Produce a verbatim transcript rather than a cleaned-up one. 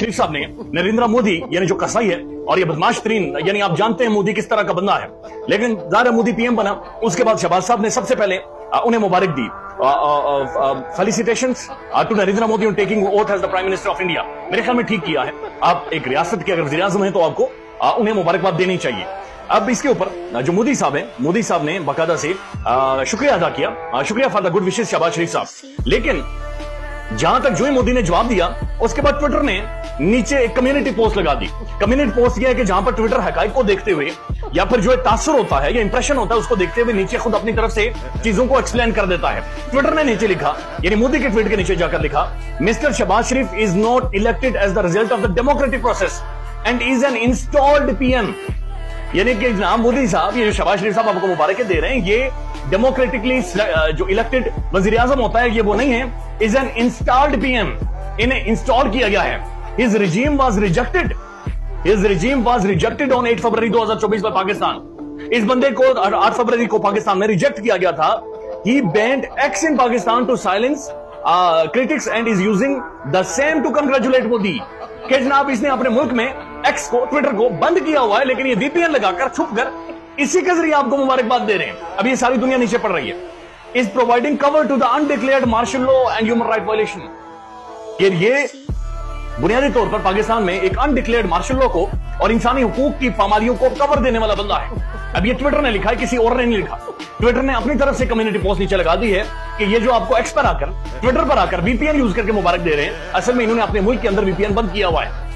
शरीफ साहब ने नरेंद्र मोदी यानी जो कसाई है और ये बदमाश तरीन, यानी आप जानते हैं मोदी किस तरह का बंदा है, लेकिन ज़ाहिर मोदी पीएम बना। उसके बाद शहबाज साहब ने सबसे पहले उन्हें मुबारक दी, felicitations to Narendra Modi on taking oath as the prime minister of India. मेरे ख्याल में ठीक किया है। आप एक रियासत के अगर वज़ीर आज़म हैं तो आपको आ, उन्हें मुबारकबाद देनी चाहिए। अब इसके ऊपर जो मोदी साहब हैं, मोदी साहब ने बाकायदा से आ, शुक्रिया अदा किया, आ, शुक्रिया for the good wishes Shahbaz Sharif साहब। लेकिन जहां तक जो ही मोदी ने जवाब दिया, उसके बाद ट्विटर ने नीचे एक कम्युनिटी पोस्ट लगा दी। कम्युनिटी पोस्ट यह है कि जहां पर ट्विटर हकाइक को देखते हुए या फिर जो एक तासुर होता है या इंप्रेशन होता है उसको देखते हुए नीचे खुद अपनी तरफ से चीजों को एक्सप्लेन कर देता है। ट्विटर ने नीचे लिखा, यानी मोदी के ट्वीट के नीचे जाकर लिखा, mister Shahbaz Sharif is not elected as the result of the democratic process and is an installed PM. यानी कि जनाब मोदी साहब, ये जो शहबाज शरीफ साहब आपको मुबारक दे रहे हैं, ये डेमोक्रेटिकली जो इलेक्टेड वजीर आजम होता है ये वो नहीं है, इज एन इंस्टॉल्ड पीएम। इन्हें इंस्टॉल किया गया है। His regime was rejected his regime was rejected on आठ फरवरी दो हज़ार चौबीस में पाकिस्तान। इस बंदे को आठ फरवरी को पाकिस्तान में रिजेक्ट किया गया था। He banned X in Pakistan to silence critics and is using the same to congratulate Modi. कि जनाब इसने अपने मुल्क में एक्स को, ट्विटर को बंद किया हुआ है, लेकिन ये वीपीएन लगाकर छुप कर इसी के जरिए आपको मुबारकबाद दे रहे हैं। अब ये सारी दुनिया नीचे पड़ रही है। Is providing cover to the undeclared martial law and human right violation. ये बुनियादी तौर पर पाकिस्तान में एक अनडिक्लेयर्ड मार्शल लॉ को और इंसानी हुकूक की पामालियों को कवर देने वाला बंदा है। अब ये ट्विटर ने लिखा है, किसी और ने नहीं लिखा। ट्विटर ने अपनी तरफ से कम्युनिटी पोस्ट नीचे लगा दी है कि ये जो आपको एक्स पर आकर, ट्विटर पर आकर वीपीएन यूज करके मुबारक दे रहे हैं, असल में इन्होंने अपने मुल्क के अंदर वीपीएन बंद किया हुआ है।